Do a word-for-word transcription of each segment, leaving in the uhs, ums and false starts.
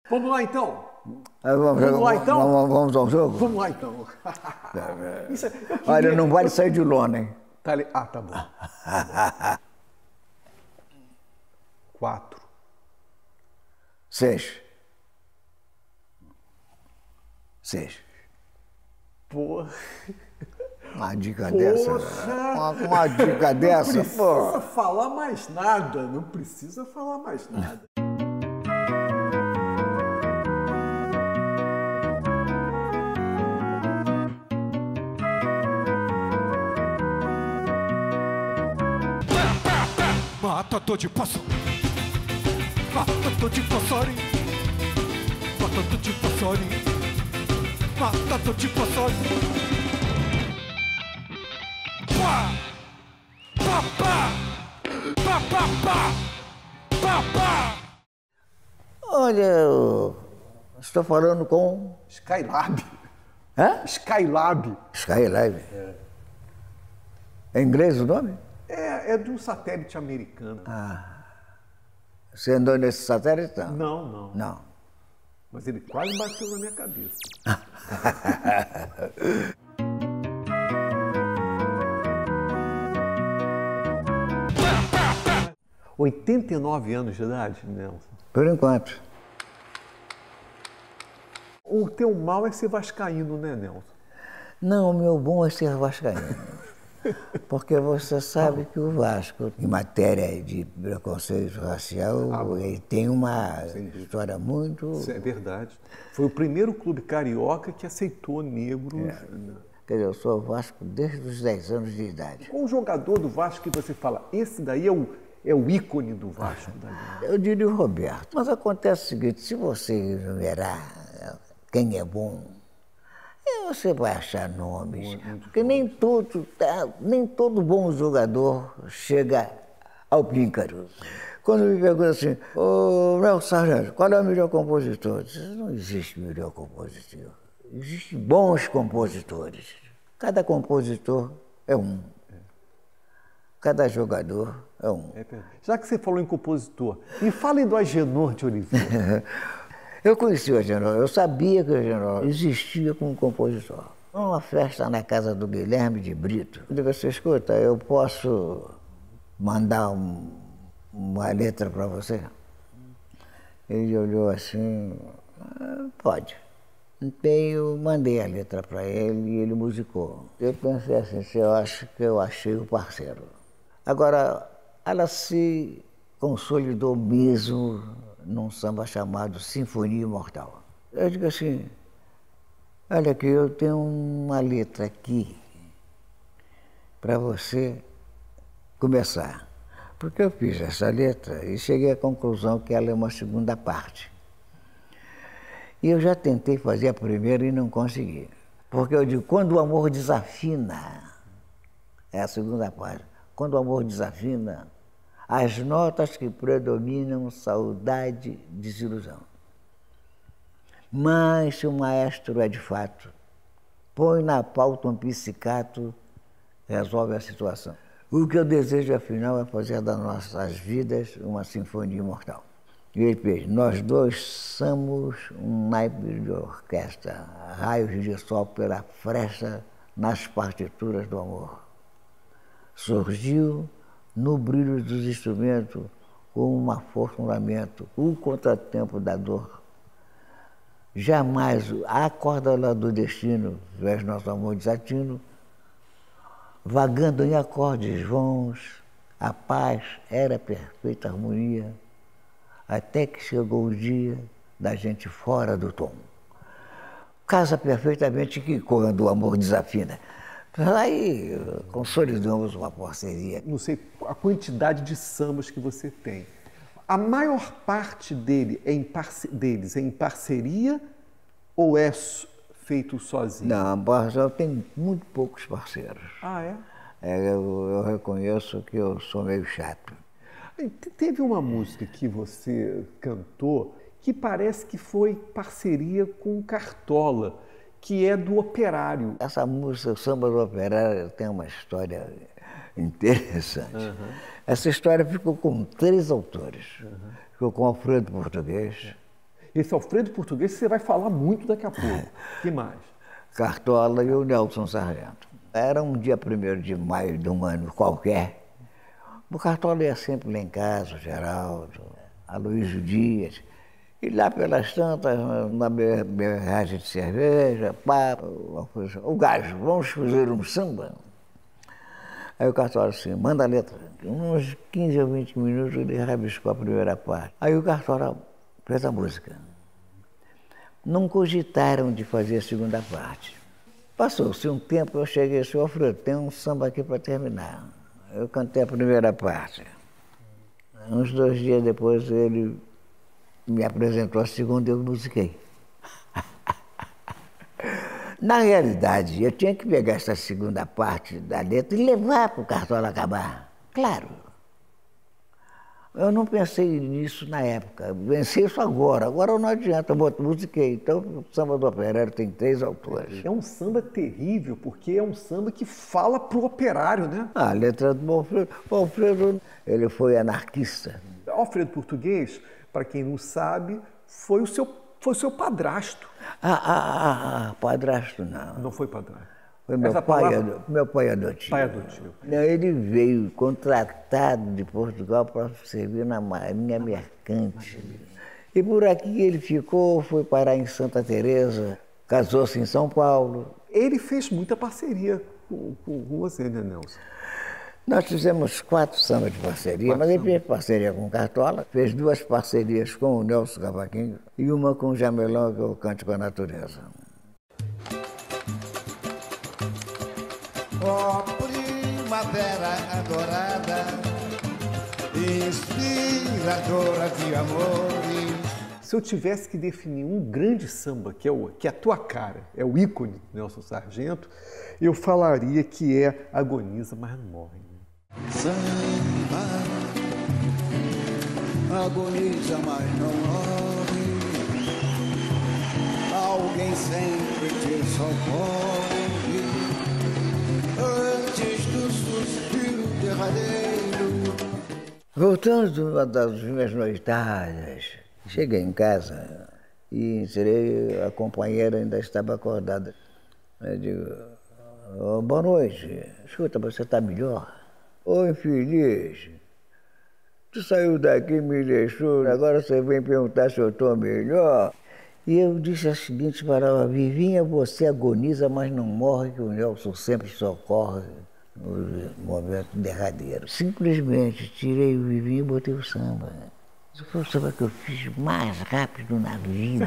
Vamos lá, então? Ah, vamos, Vamos lá, então? Vamos, vamos ao jogo? Vamos lá, então. Isso, eu queria... Olha, não vale sair de lona, hein? Tá ali. Ah, tá bom. Tá bom. Quatro. Seis. Seis. Porra. Uma dica Poxa. dessa. Uma, uma dica dessa, Não precisa pô. falar mais nada. Não precisa falar mais nada. Matador de passarinho, matador de passarinho, matador de passarinho, matador de passarinho. Pá, pá, pá, pá, pá, pá, pá, pá. Olha, eu estou falando com... Skylab. Hã? Skylab. Skylab. É. É inglês o nome? É, é de um satélite americano. Ah. Você andou nesse satélite? Não. Não, não. Não. Mas ele quase bateu na minha cabeça. oitenta e nove anos de idade, Nelson? Por enquanto. O teu mal é ser vascaíno, né, Nelson? Não, o meu bom é ser vascaíno. Porque você sabe que o Vasco, em matéria de preconceito racial, ah, ele tem uma história muito... Isso é verdade. Foi o primeiro clube carioca que aceitou negros. É. Quer dizer, eu sou Vasco desde os dez anos de idade. Qual o jogador do Vasco que você fala, esse daí é o, é o ícone do Vasco? Eu diria o Roberto. Mas acontece o seguinte, se você enumerar quem é bom, você vai achar nomes, muito porque nem todo, nem todo bom jogador chega ao píncaro. Quando me perguntam assim, ô Nelson Sargento, qual é o melhor compositor? Diz, não existe melhor compositor, existem bons compositores. Cada compositor é um, cada jogador é um. É, já que você falou em compositor, me fale do Agenor de Oliveira. Eu conheci o Agenor, eu sabia que o Agenor existia como compositor. Uma festa na casa do Guilherme de Brito. Eu digo assim, escuta, eu posso mandar um, uma letra para você? Ele olhou assim, ah, pode. Então eu mandei a letra para ele e ele musicou. Eu pensei assim, eu acho que eu achei o parceiro. Agora, ela se consolidou mesmo num samba chamado Sinfonia Imortal. Eu digo assim, olha aqui, eu tenho uma letra aqui para você começar. Porque eu fiz essa letra e cheguei à conclusão que ela é uma segunda parte. E eu já tentei fazer a primeira e não consegui. Porque eu digo, quando o amor desafina, é a segunda parte, quando o amor desafina, as notas que predominam, saudade, desilusão. Mas se o maestro é de fato, põe na pauta um psicato, resolve a situação. O que eu desejo, afinal, é fazer das nossas vidas uma sinfonia imortal. E ele fez, nós dois somos um naipe de orquestra, raios de sol pela fresta nas partituras do amor. Surgiu no brilho dos instrumentos, com uma força, um lamento, o contratempo da dor. Jamais a corda lá do destino, vês nosso amor desatino, vagando em acordes vãos, a paz era perfeita harmonia, até que chegou o dia da gente fora do tom. Casa perfeitamente que quando o amor desafina. Aí consolidamos uma parceria. Não sei a quantidade de sambas que você tem. A maior parte dele é em parce... deles é em parceria ou é feito sozinho? Não, eu tenho muito poucos parceiros. Ah, é? é eu, eu reconheço que eu sou meio chato. Teve uma música que você cantou que parece que foi parceria com Cartola, que é do Operário. Essa música, o Samba do Operário, tem uma história interessante. Uhum. Essa história ficou com três autores. Uhum. Ficou com Alfredo Português. Esse Alfredo Português você vai falar muito daqui a pouco. Que mais? Cartola e o Nelson Sargento. Era um dia primeiro de maio de um ano qualquer. O Cartola ia sempre lá em casa, o Geraldo, Aloysio Dias. E lá pelas tantas, na berragem de cerveja, papo, uma coisa, o gajo, vamos fazer um samba. Aí o Cartola assim, manda a letra. Uns quinze ou vinte minutos ele rabiscou a primeira parte. Aí o Cartola fez a música. Não cogitaram de fazer a segunda parte. Passou-se um tempo, eu cheguei assim, Alfredo, tem um samba aqui para terminar. Eu cantei a primeira parte. Uns dois dias depois ele me apresentou a segunda e eu musiquei. Na realidade, eu tinha que pegar essa segunda parte da letra e levar para o Cartola acabar. Claro. Eu não pensei nisso na época, pensei isso agora. Agora não adianta, eu musiquei. Então, o samba do operário tem três autores. É um samba terrível, porque é um samba que fala pro operário, né? A letra do Alfredo, o Alfredo, ele foi anarquista. Alfredo Português, para quem não sabe, foi o seu, foi o seu padrasto. Ah, ah, ah, ah, padrasto não. Não foi padrasto. Foi meu Essa pai, palavra... meu pai adotivo. Pai adotivo. Ele veio contratado de Portugal para servir na Marinha Mercante. E por aqui ele ficou, foi parar em Santa Teresa, casou-se em São Paulo. Ele fez muita parceria com, com você, né, Nelson? Nós fizemos quatro sambas de parceria, quatro mas ele fez parceria com o Cartola, fez duas parcerias com o Nelson Cavaquinho e uma com o Jamelão, que é o Cântico à Natureza. Ó oh, primavera adorada, inspiradora de amores. Se eu tivesse que definir um grande samba, que é, o, que é a tua cara, é o ícone do Nelson Sargento, eu falaria que é Agoniza, mas não morre. Samba, agoniza, mas não morre. Alguém sempre te socorre. Antes do suspiro derradeiro. Voltando de uma das minhas noitadas, cheguei em casa e encerei, a companheira ainda estava acordada. Eu digo, oh, boa noite, escuta, você está melhor? Ô infeliz, tu saiu daqui e me deixou, agora você vem perguntar se eu estou melhor? E eu disse a seguinte palavra, Vivinha, você agoniza, mas não morre, que o Nelson sempre socorre no momento derradeiro. Simplesmente tirei o Vivinha e botei o samba. Isso foi o samba que eu fiz mais rápido na vida.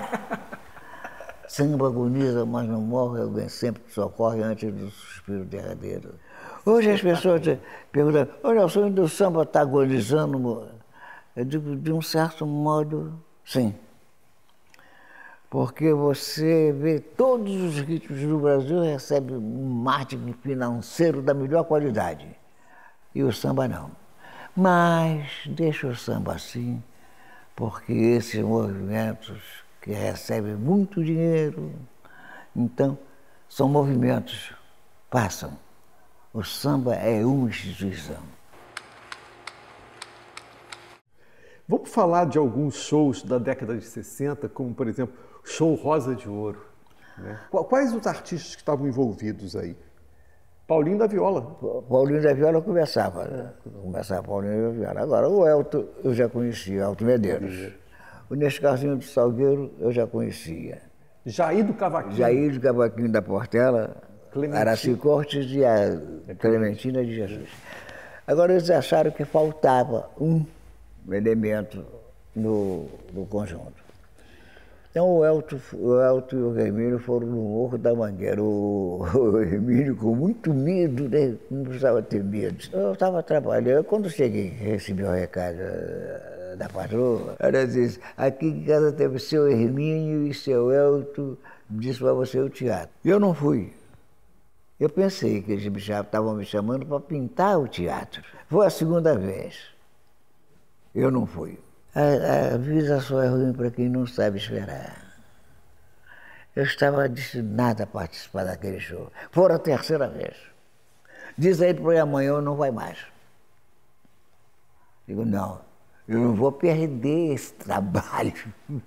Samba agoniza, mas não morre, alguém sempre socorre antes do suspiro derradeiro. Hoje as pessoas perguntam, ô Nelson, o samba está agonizando? Eu digo, de um certo modo, sim. Porque você vê todos os ritmos do Brasil recebem um marketing financeiro da melhor qualidade. E o samba não. Mas deixa o samba assim, porque esses movimentos que recebem muito dinheiro, então, são movimentos, passam. O samba é uma instituição. Vamos falar de alguns shows da década de sessenta, como, por exemplo, o show Rosa de Ouro. Né? Quais os artistas que estavam envolvidos aí? Paulinho da Viola. Paulinho da Viola começava, né? Começava Paulinho da Viola. Agora, o Elton eu já conhecia, Elton Medeiros. O Nescarzinho do Salgueiro eu já conhecia. Jair do Cavaquinho. Jair do Cavaquinho da Portela, Araci Cortes e a Clementina de Jesus. Agora, eles acharam que faltava um elemento no, no conjunto. Então o Elton, o Elton e o Hermínio foram no Morro da Mangueira. O, o Hermínio com muito medo, né? Não precisava ter medo. Eu estava trabalhando, quando cheguei, recebi o recado da patroa, ela disse, aqui em casa teve seu Hermínio e seu Elton, disse para você o teatro. E eu não fui. Eu pensei que eles estavam me chamando para pintar o teatro. Foi a segunda vez. Eu não fui. A, a vida só é ruim para quem não sabe esperar. Eu estava destinado a participar daquele show. Foi a terceira vez. Diz aí para ele, amanhã não vai mais. Digo, não, Eu não vou perder esse trabalho.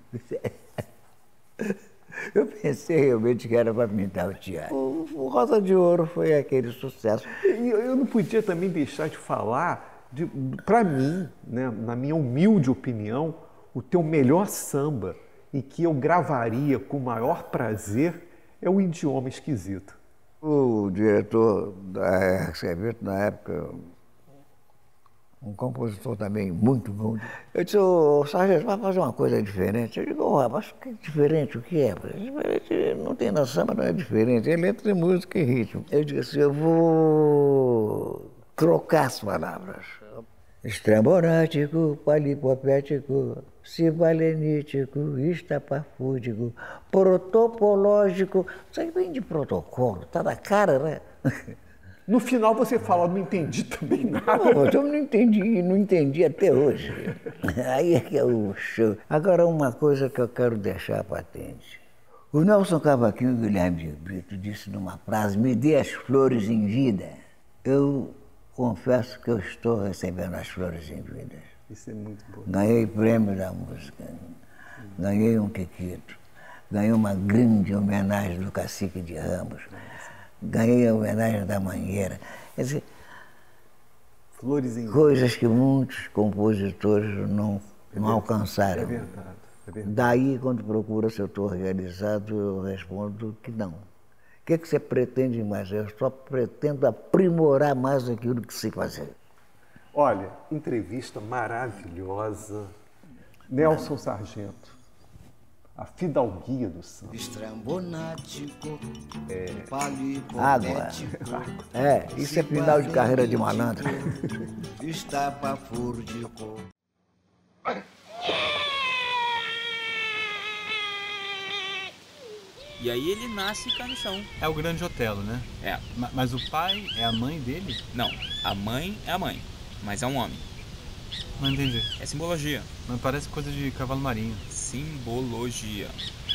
Eu pensei realmente que era para pintar o teatro. O, o Rosa de Ouro foi aquele sucesso. E eu não podia também deixar de falar, de, para mim, né, na minha humilde opinião, o teu melhor samba e que eu gravaria com o maior prazer é o Idioma Esquisito. O diretor da R C B, na época, um compositor também muito bom. Eu disse, ô Sargento, vai fazer uma coisa diferente. Eu digo, ô rapaz, que diferente o que é? Diferente, não tem na samba, não é diferente, é letra de música e ritmo. Eu disse assim, eu vou trocar as palavras. Estrambótico, palipopético, cibalenítico, estapafúdico, protopológico. Isso aí vem de protocolo, tá na cara, né? No final você fala, não entendi também nada. Não, eu não entendi, não entendi até hoje. Aí é que é o show. Agora, uma coisa que eu quero deixar patente. O Nelson Cavaquinho Guilherme de Brito disse numa frase, me dê as flores em vida. Eu confesso que eu estou recebendo as flores em vida. Isso é muito bom. Ganhei prêmio da música, ganhei um Quiquito, ganhei uma grande homenagem do Cacique de Ramos, ganhei a homenagem da Mangueira. Quer dizer, flores em coisas que muitos compositores não, é não alcançaram. É verdade, é verdade. Daí, quando procura se eu estou realizado, eu respondo que não. O que, é que você pretende mais? Eu só pretendo aprimorar mais aquilo que sei fazer. Olha, entrevista maravilhosa. Nelson Sargento, a fidalguia do samba. Estrambonático, É. Água. É, isso é final de carreira de malandro. estapafúrdico. E aí ele nasce e cai no chão. É o Grande Otelo, né? É. Ma- Mas o pai é a mãe dele? Não, a mãe é a mãe, mas é um homem. Não entendi. É simbologia. Mas parece coisa de cavalo marinho. Simbologia.